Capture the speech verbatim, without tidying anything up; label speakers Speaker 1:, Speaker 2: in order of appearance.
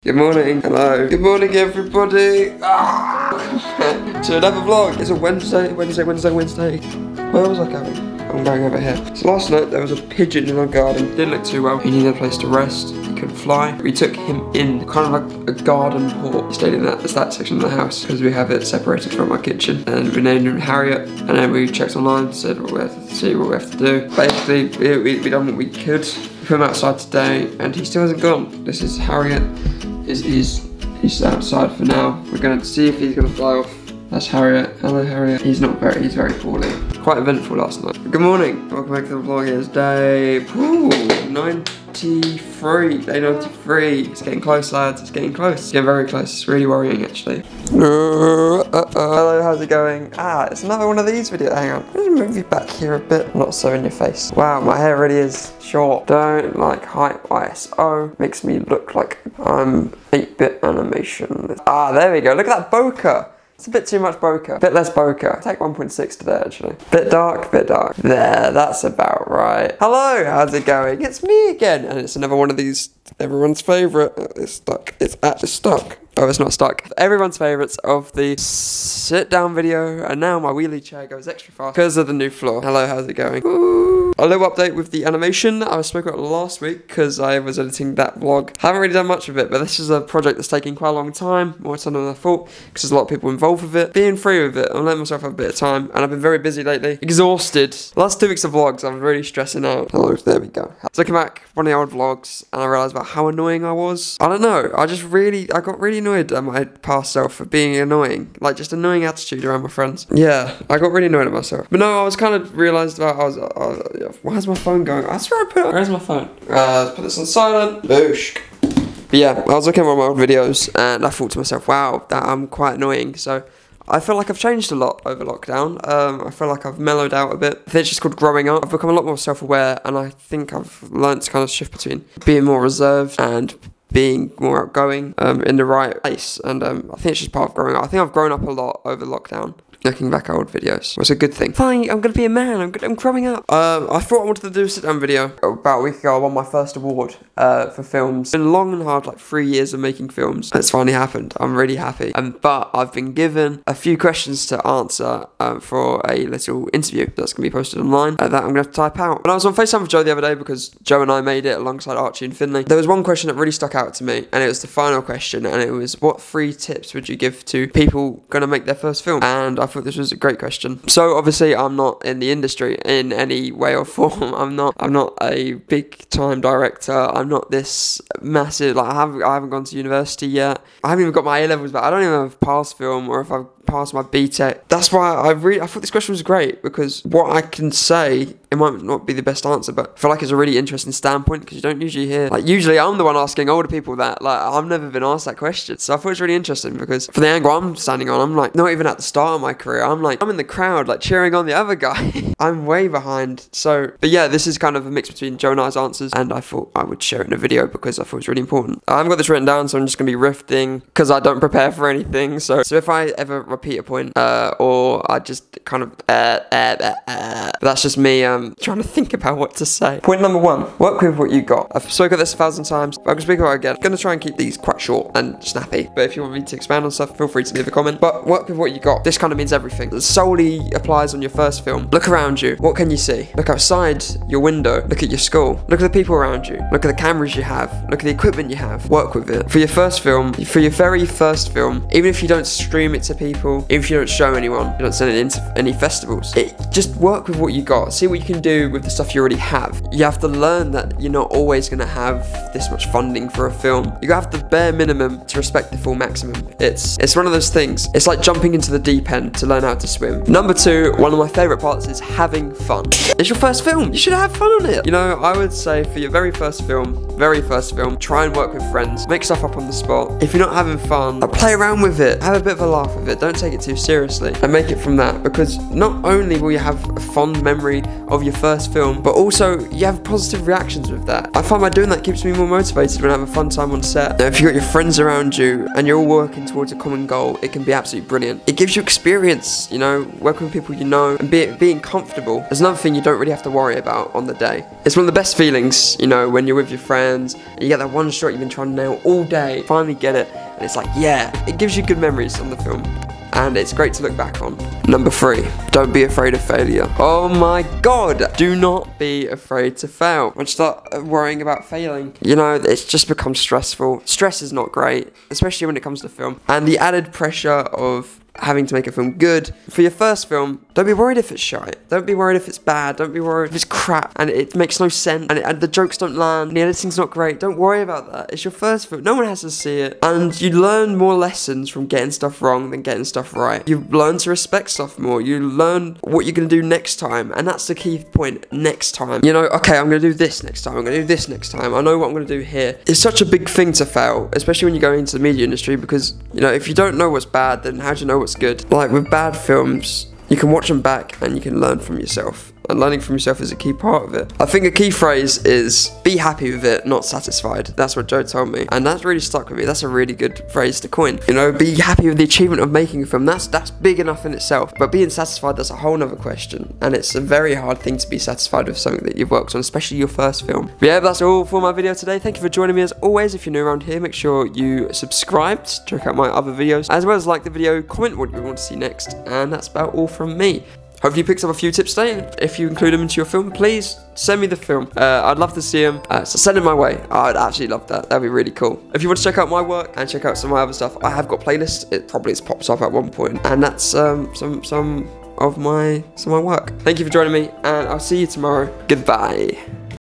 Speaker 1: Good morning, hello. Good morning, everybody. Ah. To another vlog. It's a Wednesday, Wednesday, Wednesday, Wednesday. Where was I going? I'm going over here. So last night there was a pigeon in our garden. Didn't look too well. He needed a place to rest. He couldn't fly. We took him in, kind of like a garden port. He stayed in that, that section of the house because we have it separated from our kitchen. And we named him Harriet. And then we checked online, said what we have to see what we have to do. Basically, we, we, we done what we could. We put him outside today, and he still hasn't gone. This is Harriet. Is he's he's outside for now. We're going to see if he's going to fly off. That's Harriet. Hello, Harriet. He's not very. He's very poorly. Quite eventful last night. Good morning. Welcome back to the vlog. It's day ooh, ninety-three. Day ninety-three. It's getting close, lads. It's getting close. It's getting very close. It's really worrying, actually. Uh, uh, uh. Hello. How's it going? Ah, it's another one of these videos. Hang on. Let me move you back here a bit. Not so in your face. Wow, my hair really is short. Don't like high I S O. Makes me look like I'm eight bit animation. Ah, there we go. Look at that bokeh. It's a bit too much bokeh. Bit less bokeh. Take one point six today, actually. Bit dark, bit dark. There, that's about right. Hello, how's it going? It's me again. And it's another one of these, everyone's favourite. It's stuck. It's actually stuck. Oh, it's not stuck. Everyone's favourites of the sit down video, and now my wheelie chair goes extra fast because of the new floor. Hello, how's it going? Ooh. A little update with the animation that I spoke about last week because I was editing that vlog. Haven't really done much of it, but this is a project that's taking quite a long time, more time than I thought, because there's a lot of people involved with it. Being free with it, I'm letting myself have a bit of time, and I've been very busy lately. Exhausted. The last two weeks of vlogs, I'm really stressing out. Hello, there we go. So looking back one of the old vlogs, and I realised about how annoying I was. I don't know, I just really, I got really annoyed at my past self for being annoying, like just annoying attitude around my friends. Yeah, I got really annoyed at myself. But no, I was kind of realised about, I was, I was, where's my phone going? I swear I put it, where's my phone? Uh, let's put this on silent. Boosh. But yeah, I was looking at my old videos and I thought to myself, wow, that I'm quite annoying. So I feel like I've changed a lot over lockdown. Um, I feel like I've mellowed out a bit. I think it's just called growing up. I've become a lot more self-aware, and I think I've learned to kind of shift between being more reserved and being more outgoing um, in the right place. And um, I think it's just part of growing up. I think I've grown up a lot over lockdown. Looking back at old videos, it's a good thing. Fine, I'm gonna be a man. I'm, I'm growing up. Um, I thought I wanted to do a sit-down video. About a week ago, I won my first award uh, for films. It's been long and hard, like three years of making films. It's finally happened. I'm really happy. Um, but I've been given a few questions to answer um, for a little interview that's gonna be posted online uh, that I'm gonna have to type out. When I was on FaceTime with Joe the other day, because Joe and I made it alongside Archie and Finley, there was one question that really stuck out to me, and it was the final question, and it was, what three tips would you give to people gonna make their first film? And I I thought this was a great question. So obviously I'm not in the industry in any way or form. I'm not I'm not a big time director. I'm not this massive, like I haven't I haven't gone to university yet. I haven't even got my A levels back. I don't even know if I've passed film or if I've passed my B Tech. That's why I really I thought this question was great, because what I can say, it might not be the best answer, but I feel like it's a really interesting standpoint, because you don't usually hear, like usually I'm the one asking older people that, like I've never been asked that question. So I thought it was really interesting, because for the angle I'm standing on, I'm like not even at the start of my career. I'm like, I'm in the crowd, like cheering on the other guy. I'm way behind. So, but yeah, this is kind of a mix between Joe and I's answers, and I thought I would share it in a video because I thought it was really important. I haven't got this written down, so I'm just gonna be riffing because I don't prepare for anything. So, so if I ever repeat a point, uh, or I just kind of, uh, uh, uh, uh, that's just me um trying to think about what to say. Point number one: work with what you got. I've spoken this a thousand times, but I'm gonna speak about it again. I'm gonna try and keep these quite short and snappy. But if you want me to expand on stuff, feel free to leave a comment. But work with what you got. This kind of means everything. It solely applies on your first film. Look around you. What can you see? Look outside your window. Look at your school. Look at the people around you. Look at the cameras you have. Look at the equipment you have. Work with it. For your first film, for your very first film, even if you don't stream it to people, even if you don't show anyone, you don't send it into any festivals, it, just work with what you got. See what you can do with the stuff you already have. You have to learn that you're not always going to have this much funding for a film. You have the bare minimum to respect the full maximum. It's it's one of those things. It's like jumping into the deep end to learn how to swim. Number two, one of my favourite parts is having fun. It's your first film. You should have fun on it. You know, I would say for your very first film, very first film, try and work with friends. Make stuff up on the spot. If you're not having fun, play around with it. Have a bit of a laugh with it. Don't take it too seriously, and make it from that, because not only will you have a fond memory of of your first film, but also you have positive reactions with that. I find by doing that keeps me more motivated when I have a fun time on set. Now, if you've got your friends around you and you're all working towards a common goal, it can be absolutely brilliant. It gives you experience, you know, working with people you know, and be, being comfortable. There's another thing you don't really have to worry about on the day. It's one of the best feelings, you know, when you're with your friends and you get that one shot you've been trying to nail all day, finally get it, and it's like, yeah, it gives you good memories on the film. And it's great to look back on. Number three, don't be afraid of failure. Oh my God, do not be afraid to fail. When you start worrying about failing, you know, it's just becomes stressful. Stress is not great, especially when it comes to film. And the added pressure of having to make a film good. For your first film, don't be worried if it's shite. Don't be worried if it's bad. Don't be worried if it's crap and it makes no sense and, it, and the jokes don't land and the editing's not great. Don't worry about that. It's your first film. No one has to see it. And you learn more lessons from getting stuff wrong than getting stuff right. You learn to respect stuff more. You learn what you're going to do next time. And that's the key point. Next time. You know, okay, I'm going to do this next time. I'm going to do this next time. I know what I'm going to do here. It's such a big thing to fail, especially when you go into the media industry, because, you know, if you don't know what's bad, then how do you know what's good? Like with bad films, you can watch them back and you can learn from yourself. And learning from yourself is a key part of it. I think a key phrase is be happy with it, not satisfied. That's what Joe told me. And that's really stuck with me. That's a really good phrase to coin. You know, be happy with the achievement of making a film. That's that's big enough in itself. But being satisfied, that's a whole nother question. And it's a very hard thing to be satisfied with something that you've worked on, especially your first film. But yeah, that's all for my video today. Thank you for joining me as always. If you're new around here, make sure you subscribe, check out my other videos, as well as like the video, comment what you want to see next. And that's about all from me. Hope you picked up a few tips today. If you include them into your film, please send me the film. Uh, I'd love to see them, uh, so send them my way. I'd absolutely love that. That'd be really cool. If you want to check out my work and check out some of my other stuff, I have got playlists. It probably just pops up at one point, and that's um, some some of my some of my work. Thank you for joining me, and I'll see you tomorrow. Goodbye.